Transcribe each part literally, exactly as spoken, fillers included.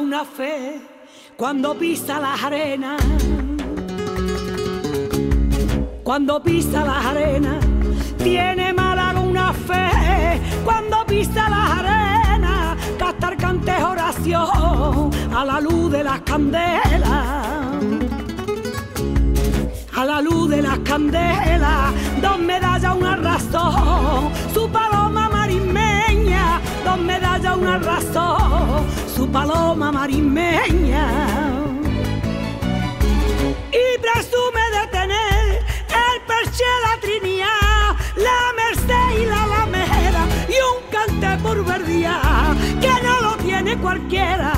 una fe cuando pisa las arenas, cuando pisa las arenas. Tiene Málaga una fe cuando pisa las arenas, cantar cantes oración a la luz de las candelas, a la luz de las candelas. Dos medallas, una razón, su paloma marismeña. Dos medallas, una razón, su paloma marismeña. Y presume de tener el perche, la Trinidad, la Merced y la Alameda, y un cante por verdía que no lo tiene cualquiera.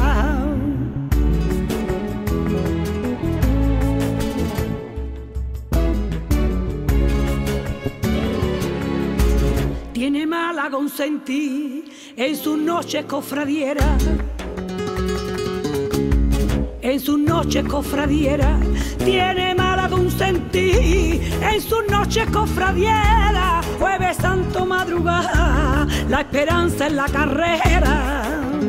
Tiene Málaga un sentir en sus noches cofradieras, en sus noches cofradieras. Tiene Málaga un sentir en sus noches cofradieras. Jueves Santo madrugada, la esperanza en la carrera,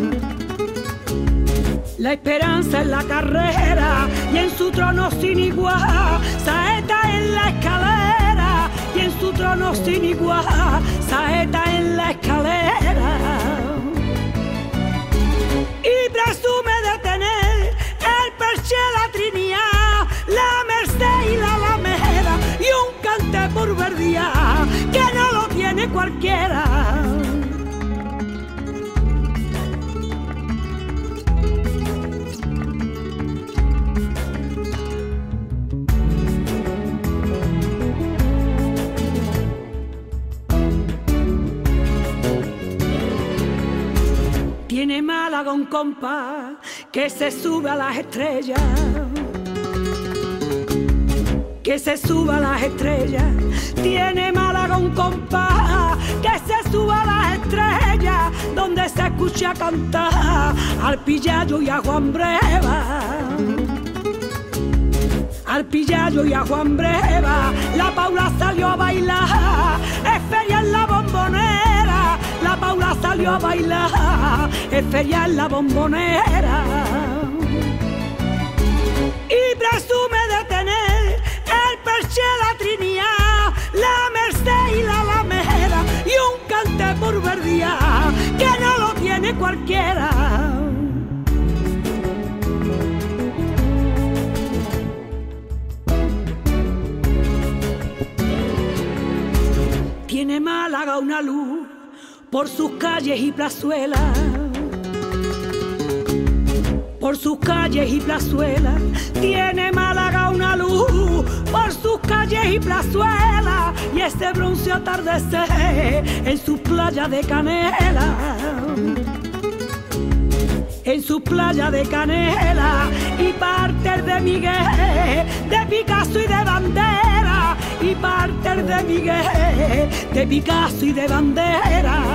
la esperanza en la carrera. Y en su trono sin igual, saeta en la escalera. Y en su trono sin igual, saeta en la escalera. Y presume de tener el perche, la Trinidad, la Merced y la Alameda, y un cante por verdía que no lo tiene cualquiera. Tiene Málaga un compás que se sube a las estrellas, que se sube a las estrellas. Tiene Málaga un compás que se sube a las estrellas, donde se escucha cantar al Pillayo y a Juan Breva, al Pillayo y a Juan Breva. La Paula salió a bailar, es feria en la Bombonera. La Paula salió a bailar, es feria en la Bombonera. Y presume de tener el perche, la Trinidad, la Merced y la Alameda, y un cante por verdía que no lo tiene cualquiera. Tiene Málaga una luz por sus calles y plazuelas, por sus calles y plazuelas. Tiene Málaga una luz por sus calles y plazuelas, y ese bronce atardecer en sus playas de canela, en sus playas de canela. Y parte de Miguel, de Picasso y de Bandera, y parte de Miguel, de Picasso y de Bandera.